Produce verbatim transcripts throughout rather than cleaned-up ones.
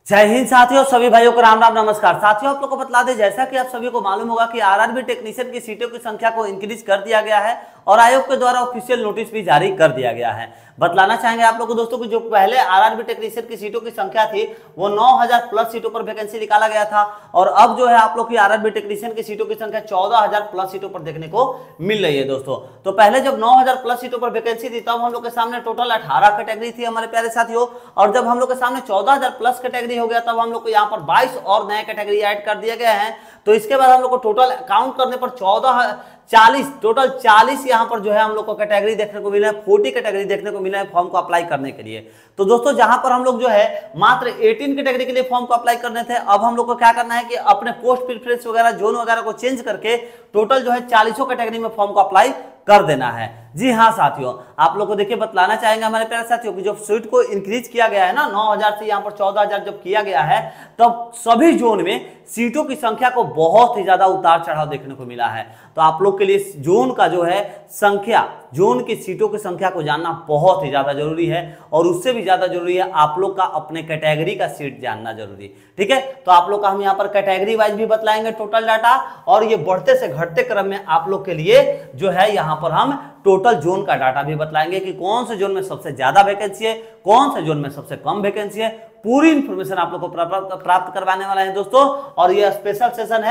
जय हिंद साथियों, सभी भाइयों को राम राम नमस्कार। साथियों, आप लोग को बतला दें, जैसा कि आप सभी को मालूम होगा कि आरआरबी टेक्नीशियन की सीटों की संख्या को इंक्रीज कर दिया गया है और आयोग के द्वारा ऑफिशियल नोटिस भी जारी कर दिया गया है। बतलाना चाहेंगे आप लोग को दोस्तों कि जो पहले आरआरबी टेक्नीशियन की सीटों की संख्या थी वो नौ हज़ार प्लस सीटों पर वैकेंसी निकाला गया था और अब जो है आप लोग की आरआरबी टेक्नीशियन की सीटों की संख्या चौदह हज़ार प्लस सीटों पर देखने को मिल रही है दोस्तों। तो पहले जब नौ हज़ार प्लस सीटों पर वैकेंसी थी तब हम लोग के सामने टोटल अठारह कैटेगरी थी हमारे प्यारे साथियों, और जब हम लोग के सामने चौदह हज़ार प्लस कैटेगरी हो गया तब हम लोग को यहाँ पर बाईस और नए कैटेगरी ऐड कर दिए गए हैं। तो इसके बाद हम लोग को टोटल काउंट करने पर चौदह चालीस टोटल चालीस यहाँ पर जो है हम लोग को कैटेगरी देखने को मिला है, चालीस कैटेगरी देखने को मिला है फॉर्म को अप्लाई करने के लिए। तो दोस्तों जहां पर हम लोग जो है मात्र अठारह कैटेगरी के लिए फॉर्म को अप्लाई करने थे, अब हम लोग को क्या करना है कि अपने पोस्ट प्रेफरेंस वगैरह जोन वगैरह को चेंज करके टोटल जो है चालीसों कैटेगरी में फॉर्म को अप्लाई कर देना है। जी हाँ साथियों, आप लोग को देखिए बतलाना चाहेंगे हमारे प्यारे साथियों कि जब सीट को इंक्रीज किया गया है ना नौ हज़ार से यहाँ पर चौदह हज़ार जब किया गया है तब सभी जोन में सीटों की संख्या को बहुत ही ज्यादा उतार चढ़ाव देखने को मिला है। तो आप लोग के लिए जोन का जो है संख्या, जोन की सीटों की संख्या को जानना बहुत ही ज्यादा जरूरी है और उससे भी ज्यादा जरूरी है आप लोग का अपने कैटेगरी का सीट जानना जरूरी। ठीक है, तो आप लोग का हम यहाँ पर कैटेगरी वाइज भी बतलाएंगे टोटल डाटा, और ये बढ़ते से घटते क्रम में आप लोग के लिए जो है यहाँ पर हम टोटल जोन का डाटा भी बतलाएंगे कि कौन से जोन में सबसे ज्यादा वैकेंसी है, कौन से जोन में सबसे कम वैकेंसी है। पूरी इंफॉर्मेशन आप लोग को प्राप्त करवाने वाला है दोस्तों, और ये स्पेशल सेशन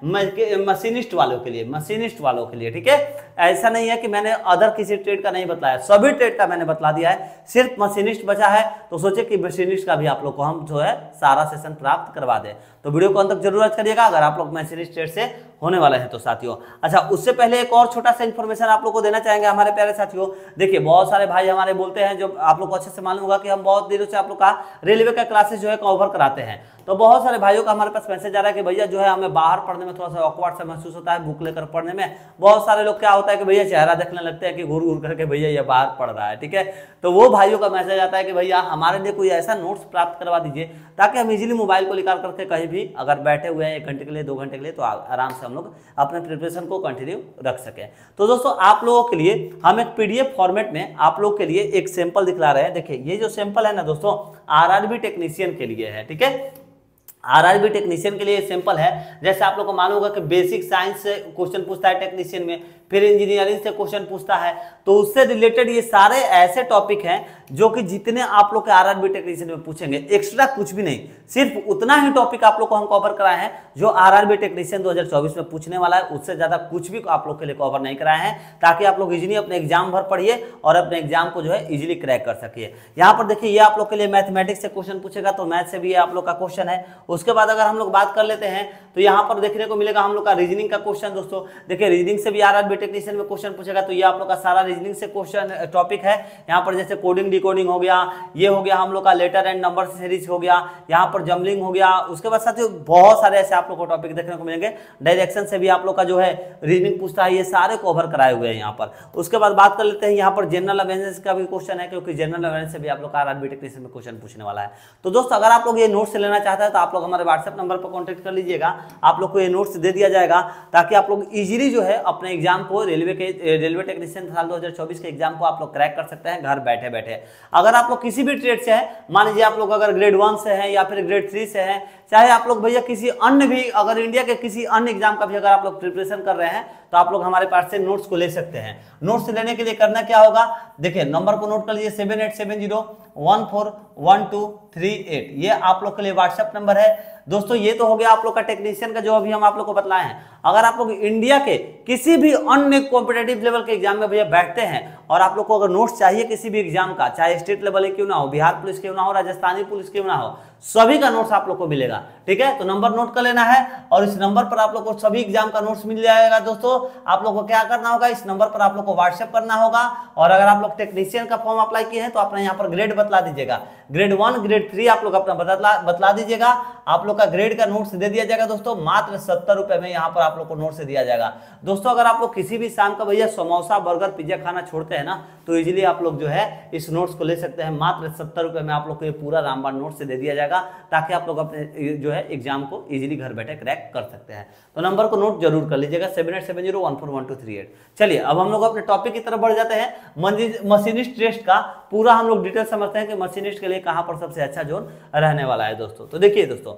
है मशीनिस्ट वालों के लिए, मशीनिस्ट वालों के लिए। ठीक है, ऐसा नहीं है कि मैंने अदर किसी ट्रेड का नहीं बताया, सभी ट्रेड का मैंने बतला दिया है, सिर्फ मशीनिस्ट बचा है। तो सोचे कि मशीनिस्ट का भी आप लोग को हम जो है सारा सेशन प्राप्त करवा दें, तो वीडियो को अंत तक जरूर करिएगा अगर आप लोग मशीनिस्ट ट्रेड से होने वाले हैं तो साथियों। अच्छा, उससे पहले एक और छोटा सा इंफॉर्मेशन आप लोग को देना चाहेंगे हमारे प्यारे साथियों। देखिए, बहुत सारे भाई हमारे बोलते हैं, जो आप लोग को अच्छे से मालूम होगा कि हम बहुत दिनों से आप लोग का रेलवे का क्लासेस जो है कवर कराते हैं। तो बहुत सारे भाइयों का हमारे पास मैसेज आ रहा है कि भैया जो है हमें बाहर पढ़ने में थोड़ा सा ऑकवर्ड सा महसूस होता है, बुक लेकर पढ़ने में। बहुत सारे लोग क्या होता है कि भैया चेहरा देखने लगते हैं कि घूर घूर करके भैया ये बाहर पढ़ रहा है। ठीक है, तो वो भाइयों का मैसेज आता है कि भैया हमारे लिए कोई ऐसा नोट्स प्राप्त करवा दीजिए ताकि हम इजीली मोबाइल को निकाल करके कहीं भी अगर बैठे हुए हैं एक घंटे के लिए, दो घंटे के लिए, तो आराम से हम लोग अपने प्रिपरेशन को कंटिन्यू रख सकें। तो दोस्तों आप लोगों के लिए हम एक पीडीएफ फॉर्मेट में आप लोग के लिए एक सैंपल दिखला रहे हैं। देखिए, ये जो सैंपल है ना दोस्तों आरआरबी टेक्नीशियन के लिए है। ठीक है, आरआरबी टेक्नीशियन के लिए सिंपल है। जैसे आप लोग को मालूम होगा कि बेसिक साइंस से क्वेश्चन पूछता है टेक्नीशियन में, फिर इंजीनियरिंग से क्वेश्चन पूछता है, तो उससे रिलेटेड ये सारे ऐसे टॉपिक हैं जो कि जितने आप लोग के आरआरबी टेक्नीशियन में पूछेंगे, एक्स्ट्रा कुछ भी नहीं, सिर्फ उतना ही टॉपिक आप लोग को हम कवर कराए हैं जो आरआरबी टेक्नीशियन दो हज़ार चौबीस में पूछने वाला है। उससे ज्यादा कुछ भी आप लोग के लिए कवर नहीं कराए हैं ताकि आप लोग इजीली अपने एग्जाम भर पढ़िए और अपने एग्जाम को जो है इजीली क्रैक कर सकिए। यहाँ पर देखिए, ये आप लोग के लिए मैथमेटिक्स से क्वेश्चन पूछेगा, तो मैथ से भी आप लोग का क्वेश्चन है। उसके बाद अगर हम लोग बात कर लेते हैं तो यहाँ पर देखने को मिलेगा हम लोग का रीजनिंग का क्वेश्चन। दोस्तों देखिए, रीजनिंग से भी आरआरबी टेक्नीशियन में क्वेश्चन पूछेगा, तो ये आप लोग का सारा रीजनिंग से क्वेश्चन टॉपिक है। यहाँ पर जैसे कोडिंग डिकोडिंग हो गया, ये हो गया हम लोग का लेटर एंड नंबर सीरीज हो गया, यहाँ पर जमलिंग हो गया। उसके बाद साथियों बहुत सारे ऐसे आप लोग को टॉपिक देखने को मिलेंगे। डायरेक्शन से भी आप लोग का जो है रीजनिंग पूछता है, ये सारे कवर कराए हुए हैं यहाँ पर। उसके बाद बात कर लेते हैं यहाँ पर जनरल अवेयरनेस का भी क्वेश्चन है, क्योंकि जनरल अवेयरनेस से भी आप लोग का आरआरबी टेक्नीशियन में क्वेश्चन पूछने वाला है। तो दोस्तों अगर आप लोग ये नोट्स लेना चाहते हैं तो आप लोग हमारे व्हाट्सएप नंबर पर कॉन्टेक्ट कर लीजिएगा, आप लोग को ये नोट्स दे दिया जाएगा ताकि आप लोग इजीली जो है अपने एग्जाम को रेलवे के रेलवे टेक्नीशियन साल दो हज़ार चौबीस के एग्जाम को आप लोग क्रैक कर सकते हैं घर बैठे बैठे। अगर आप लोग किसी भी ट्रेड से हैं, मान लीजिए आप लोग अगर ग्रेड वन से हैं या फिर ग्रेड थ्री से हैं, चाहे आप लोग भैया किसी अन्य भी अगर इंडिया के किसी अन्य एग्जाम का भी अगर आप लोग प्रिपरेशन कर रहे हैं तो आप लोग हमारे पास से नोट्स को ले सकते हैं। नोट्स लेने के लिए करना क्या होगा, देखिए नंबर को नोट कर लीजिए, seven eight seven zero one four one two three eight, ये आप लोग के लिए व्हाट्सएप नंबर है। दोस्तों ये तो हो गया आप लोग का टेक्नीशियन का जो अभी हम आप लोग को बतलाए हैं। अगर आप लोग इंडिया के किसी भी अन्य कॉम्पिटेटिव लेवल के एग्जाम में भैया बैठते हैं और आप लोग को अगर नोट्स चाहिए किसी भी एग्जाम का, चाहे स्टेट लेवल क्यों ना हो, बिहार पुलिस क्यों ना हो, राजस्थानी पुलिस क्यों ना हो, सभी का नोट्स आप लोग को मिलेगा। ठीक है, तो नंबर नोट कर लेना है और इस नंबर पर आप लोग को सभी एग्जाम का नोट्स मिल जाएगा। दोस्तों आप लोग को क्या करना होगा, इस नंबर पर आप लोग को व्हाट्सएप करना होगा, और अगर आप लोग टेक्नीशियन का फॉर्म अप्लाई किए हैं तो अपने यहाँ पर ग्रेड बतला दीजिएगा, ग्रेड वन ग्रेड थ्री आप लोग अपना बतला बतला दीजिएगा। आप लोग का ग्रेड का नोट्स दे दिया जाएगा दोस्तों, मात्र सत्तर रुपए में यहाँ पर आप लोग को नोट्स दिया जाएगा। दोस्तों अगर आप लोग किसी भी शाम का भैया समोसा बर्गर पिज्जा खाना छोड़ते हैं ना, तो इजीली आप लोग जो है इस नोट्स को ले सकते हैं। मात्र सत्तर रुपए में आप लोग को ये पूरा रामबाण नोट्स दे दिया जाएगा। जाएगा, ताकि आप लोग अपने जो है एग्जाम को इजीली घर बैठे क्रैक कर सकते हैं। तो नंबर को नोट जरूर कर लीजिएगा, seven eight seven zero one four one two three eight. चलिए अब हम लोग अपने टॉपिक की तरफ बढ़ जाते हैं। मशीनिस्ट टेस्ट का पूरा हम लोग डिटेल समझते हैं कि मशीनिस्ट के लिए कहां पर सबसे अच्छा जोन रहने वाला है दोस्तों। तो देखिए दोस्तों,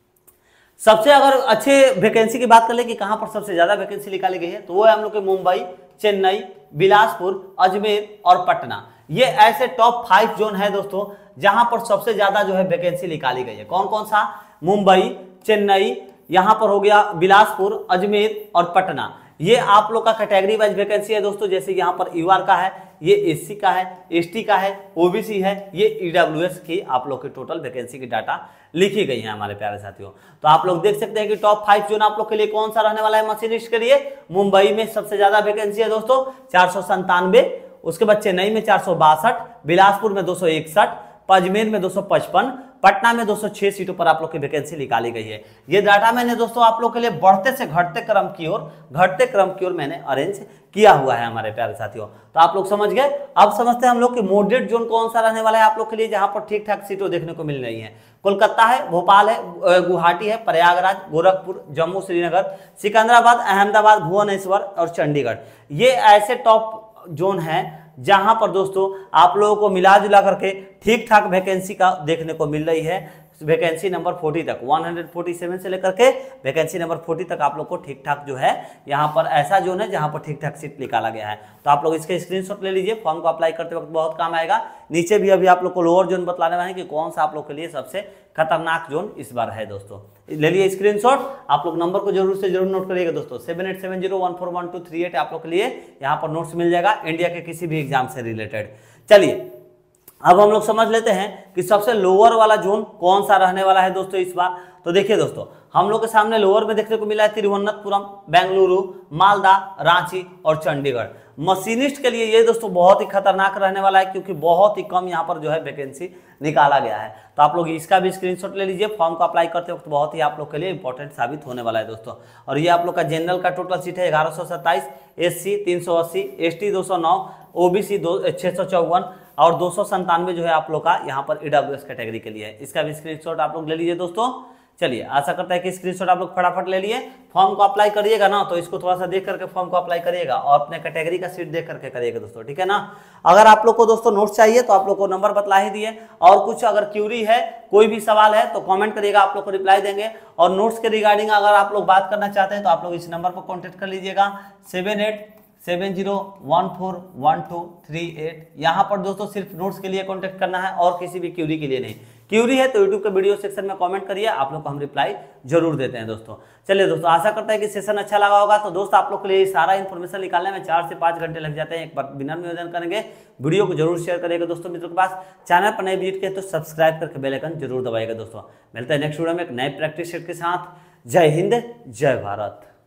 सबसे अगर अच्छे वैकेंसी की बात कर ले कि कहां पर सबसे ज्यादा वैकेंसी निकाली गई है, तो वो है हम लोग के मुंबई, चेन्नई, बिलासपुर, अजमेर और पटना। ये ऐसे टॉप फाइव जोन है दोस्तों जहां पर सबसे ज्यादा जो है वैकेंसी निकाली गई है। कौन कौन सा? मुंबई, चेन्नई, यहां पर हो गया बिलासपुर, अजमेर और पटना। ये आप लोग का कैटेगरी वाइज वैकेंसी है दोस्तों। जैसे यहाँ पर यूआर का है, ये एससी का है, एसटी का है, ओबीसी है, ये ईडब्ल्यूएस की आप लोग की टोटल वैकेंसी की डाटा लिखी गई है हमारे प्यारे साथियों। तो आप लोग देख सकते हैं कि टॉप फाइव जोन आप लोग के लिए कौन सा रहने वाला है मशीनिस्ट के लिए। मुंबई में सबसे ज्यादा वैकेंसी है दोस्तों, चार सौ संतानवे। उसके बाद चेन्नई में चार सौ बासठ, बिलासपुर में दो सौ इकसठ, अजमेर में दो सौ पचपन, पटना में दो सौ छह सीटों पर आप लोग की वैकेंसी निकाली गई है। ये डाटा मैंने दोस्तों आप लोग के लिए बढ़ते से घटते क्रम की ओर घटते क्रम की ओर मैंने अरेंज किया हुआ है हमारे प्यारे साथियों। तो आप लोग समझ गए। अब समझते हैं हम लोग कि मॉडरेट जोन कौन सा रहने वाला है आप लोग के लिए, जहां पर ठीक ठाक सीटों देखने को मिल रही है। कोलकाता है, भोपाल है, गुवाहाटी है, प्रयागराज, गोरखपुर, जम्मू श्रीनगर, सिकंदराबाद, अहमदाबाद, भुवनेश्वर और चंडीगढ़। ये ऐसे टॉप जोन है जहां पर दोस्तों आप लोगों को मिला जुला करके ठीक ठाक वैकेंसी का देखने को मिल रही है। वैकेंसी नंबर चालीस तक, एक सौ सैंतालीस से लेकर के वैकेंसी नंबर चालीस तक आप लोग को ठीक ठाक जो है यहाँ पर ऐसा जोन है जहां पर ठीक ठाक सीट निकाला गया है। तो आप लोग इसके स्क्रीनशॉट ले लीजिए, फॉर्म को अप्लाई करते वक्त बहुत काम आएगा। नीचे भी अभी आप लोग को लोअर जोन बतलाने वाले हैं कि कौन सा आप लोग के लिए सबसे खतरनाक जोन इस बार है दोस्तों। ले लिए स्क्रीनशॉट। आप लोग नंबर को जरूर से जरूर नोट करिएगा दोस्तों, seven eight seven zero one four one two three eight आप लोग के लिए यहाँ पर नोट्स मिल जाएगा इंडिया के किसी भी एग्जाम से रिलेटेड। चलिए अब हम लोग समझ लेते हैं कि सबसे लोअर वाला जोन कौन सा रहने वाला है दोस्तों इस बार। तो देखिए दोस्तों, हम लोग के सामने लोअर में देखने को मिला है तिरुवनंतपुरम, बेंगलुरु, मालदा, रांची और चंडीगढ़। मशीनिस्ट के लिए ये दोस्तों बहुत ही खतरनाक रहने वाला है, क्योंकि बहुत ही कम यहाँ पर जो है वैकेंसी निकाला गया है। तो आप लोग इसका भी स्क्रीनशॉट ले लीजिए, फॉर्म को अप्लाई करते वक्त बहुत ही आप लोग के लिए इंपॉर्टेंट साबित होने वाला है दोस्तों। और ये आप लोग का जनरल का टोटल सीट है ग्यारह सौ सत्ताईस, एस सी तीन सौ अस्सी, एस टी दो सौ नौ, ओबीसी दो छः सौ चौवन और दो सौ संतानवे जो है आप लोग का यहाँ पर ईडब्ल्यूएस कैटेगरी के लिए है। इसका भी स्क्रीनशॉट आप लोग ले लीजिए दोस्तों। चलिए आशा करता है कि स्क्रीनशॉट आप लोग फटाफट ले लिए। फॉर्म को अप्लाई करिएगा ना, तो इसको थोड़ा सा देख करके फॉर्म को अप्लाई करिएगा और अपने कैटेगरी का सीट देख करके करिएगा दोस्तों, ठीक है ना। अगर आप लोग को दोस्तों नोट्स चाहिए तो आप लोग को नंबर बतला ही दिए, और कुछ अगर क्यूरी है, कोई भी सवाल है तो कमेंट करिएगा, आप लोग को रिप्लाई देंगे। और नोट्स के रिगार्डिंग अगर आप लोग बात करना चाहते हैं तो आप लोग इस नंबर पर कॉन्टेक्ट कर लीजिएगा, seven eight seven zero one four one two three eight. यहाँ पर दोस्तों सिर्फ नोट्स के लिए कॉन्टेक्ट करना है और किसी भी क्यूरी के लिए नहीं। क्यूरी है तो यूट्यूब के वीडियो सेक्शन में कमेंट करिए, आप लोग को हम रिप्लाई जरूर देते हैं दोस्तों। चलिए दोस्तों, आशा करता है कि सेशन अच्छा लगा होगा। तो दोस्त आप लोग के लिए सारा इन्फॉर्मेशन निकालने में चार से पाँच घंटे लग जाते हैं। एक बार विनम्र निवेदन करेंगे, वीडियो को जरूर शेयर करिएगा दोस्तों मित्रों के पास। चैनल पर नए विजिट किए तो सब्सक्राइब करके बेल आइकन जरूर दबाइएगा दोस्तों। मिलते हैं नेक्स्ट वीडियो में एक नए प्रैक्टिस सेट के साथ। जय हिंद, जय भारत।